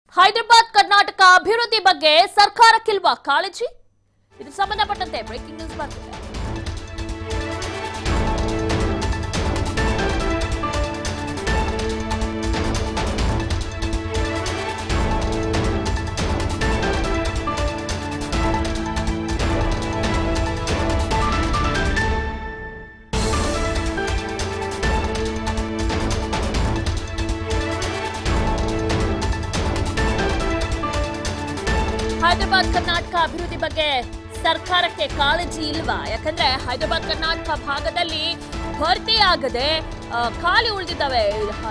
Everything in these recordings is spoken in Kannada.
ಹೈದರಾಬಾದ್ ಕರ್ನಾಟಕ ಅಭಿವೃದ್ಧಿ ಬಗ್ಗೆ ಸರ್ಕಾರಕ್ಕಿಲ್ವಾ ಕಾಳಜಿ? ಇದು ಸಂಬಂಧಪಟ್ಟಂತೆ ಬ್ರೇಕಿಂಗ್ ನ್ಯೂಸ್ ಬರ್ತಿದೆ. ಹೈದರಾಬಾದ್ ಕರ್ನಾಟಕ ಅಭಿವೃದ್ಧಿ ಬಗ್ಗೆ ಸರ್ಕಾರಕ್ಕೆ ಕಾಳಜಿ ಇಲ್ವಾ? ಯಾಕಂದ್ರೆ ಹೈದರಾಬಾದ್ ಕರ್ನಾಟಕ ಭಾಗದಲ್ಲಿ ಭರ್ತಿ ಆಗದೆ ಖಾಲಿ ಉಳಿದಿದ್ದಾವೆ.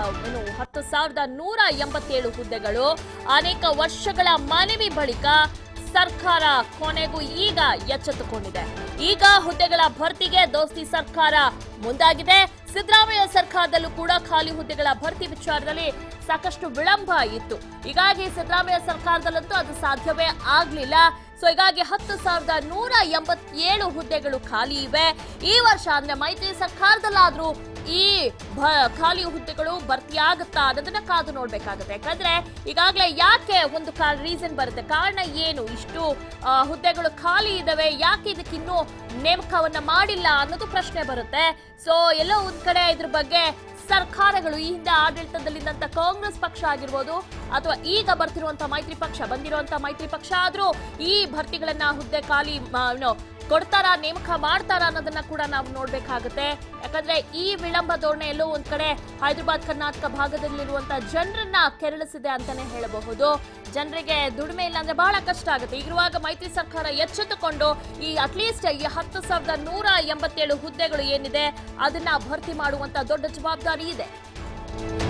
10,187 ಹುದ್ದೆಗಳು. ಅನೇಕ ವರ್ಷಗಳ ಮನವಿ ಬಳಿಕ ಸರ್ಕಾರ ಕೊನೆಗೂ ಈಗ ಎಚ್ಚೆತ್ತುಕೊಂಡಿದೆ. ಈಗ ಹುದ್ದೆಗಳ ಭರ್ತಿಗೆ ದೋಸ್ತಿ ಸರ್ಕಾರ ಮುಂದಾಗಿದೆ. ಸಿದ್ದರಾಮಯ್ಯ ಸರ್ಕಾರದಲ್ಲೂ ಕೂಡ ಖಾಲಿ ಹುದ್ದೆಗಳ ಭರ್ತಿ ವಿಚಾರದಲ್ಲಿ ಸಾಕಷ್ಟು ವಿಳಂಬ ಇತ್ತು. ಹೀಗಾಗಿ ಸಿದ್ದರಾಮಯ್ಯ ಸರ್ಕಾರದಲ್ಲಂತೂ ಅದು ಸಾಧ್ಯವೇ ಆಗ್ಲಿಲ್ಲ. ಸೊ ಹೀಗಾಗಿ 10,187 ಹುದ್ದೆಗಳು ಖಾಲಿ ಇವೆ. ಈ ವರ್ಷ ಅಂದ್ರೆ ಮೈತ್ರಿ ಸರ್ಕಾರದಲ್ಲಾದ್ರೂ ಈ ಖಾಲಿ ಹುದ್ದೆಗಳು ಭರ್ತಿಯಾಗುತ್ತಾ ಅನ್ನೋದನ್ನ ಕಾದು ನೋಡ್ಬೇಕಾಗುತ್ತೆ. ಯಾಕಂದ್ರೆ ಈಗಾಗಲೇ ಯಾಕೆ ಒಂದು ರೀಸನ್ ಬರುತ್ತೆ, ಕಾರಣ ಏನು ಇಷ್ಟು ಹುದ್ದೆಗಳು ಖಾಲಿ ಇದಾವೆ, ಯಾಕೆ ಇದಕ್ಕಿನ್ನೂ ನೇಮಕವನ್ನ ಮಾಡಿಲ್ಲ ಅನ್ನೋದು ಪ್ರಶ್ನೆ ಬರುತ್ತೆ. ಸೊ ಎಲ್ಲೋ ಒಂದ್ ಕಡೆ ಇದ್ರ ಬಗ್ಗೆ ಸರ್ಕಾರಗಳು ಈ ಹಿಂದೆ ಆಡಳಿತದಲ್ಲಿದ್ದಂತ ಕಾಂಗ್ರೆಸ್ ಪಕ್ಷ ಆಗಿರ್ಬೋದು ಅಥವಾ ಈಗ ಬರ್ತಿರುವಂತಹ ಮೈತ್ರಿ ಪಕ್ಷ ಮೈತ್ರಿ ಪಕ್ಷ ಆದ್ರೂ ಈ ಭರ್ತಿಗಳನ್ನ ಹುದ್ದೆ ಖಾಲಿ ಕೊಡ್ತಾರ, ನೇಮಕ ಮಾಡ್ತಾರ ಅನ್ನೋದನ್ನ ಕೂಡ ನಾವು ನೋಡ್ಬೇಕಾಗುತ್ತೆ. ಯಾಕಂದ್ರೆ ಈ ವಿಳಂಬ ಧೋರಣೆ ಎಲ್ಲೋ ಒಂದ್ ಕಡೆ ಹೈದರಾಬಾದ್ ಕರ್ನಾಟಕ ಭಾಗದಲ್ಲಿರುವಂತಹ ಜನರನ್ನ ಕೆರಳಿಸಿದೆ ಅಂತಾನೆ ಹೇಳಬಹುದು. ಜನರಿಗೆ ದುಡಿಮೆ ಇಲ್ಲ ಅಂದ್ರೆ ಬಹಳ ಕಷ್ಟ ಆಗುತ್ತೆ. ಈಗಿರುವಾಗ ಮೈತ್ರಿ ಸರ್ಕಾರ ಎಚ್ಚೆತ್ತುಕೊಂಡು ಈ ಅಟ್ಲೀಸ್ಟ್ ಈ 10,187 ಹುದ್ದೆಗಳು ಏನಿದೆ ಅದನ್ನ ಭರ್ತಿ ಮಾಡುವಂತ ದೊಡ್ಡ ಜವಾಬ್ದಾರಿ ಇದೆ.